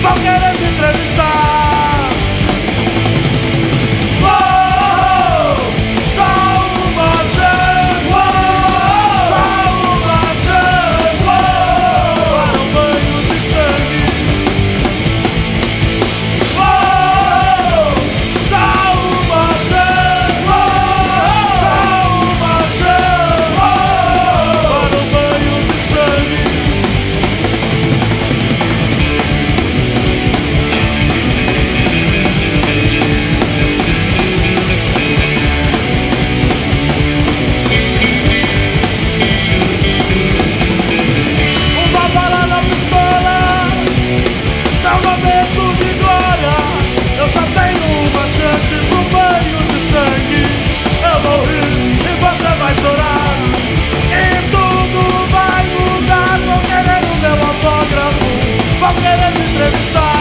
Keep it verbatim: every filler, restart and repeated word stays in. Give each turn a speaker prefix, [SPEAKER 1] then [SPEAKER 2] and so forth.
[SPEAKER 1] vão querer me entrevistar. Oh, só uma chance, oh, só uma chance, oh, para um banho de sangue. Oh, só uma chance, oh, só uma chance, oh, para um banho de sangue. Uma bala na pistola, dá um momento de glória. Eu só tenho uma chance pro banho de sangue. Eu vou rir e você vai chorar, e tudo vai mudar. Vão querer o meu autógrafo, vão querer me entrevistar.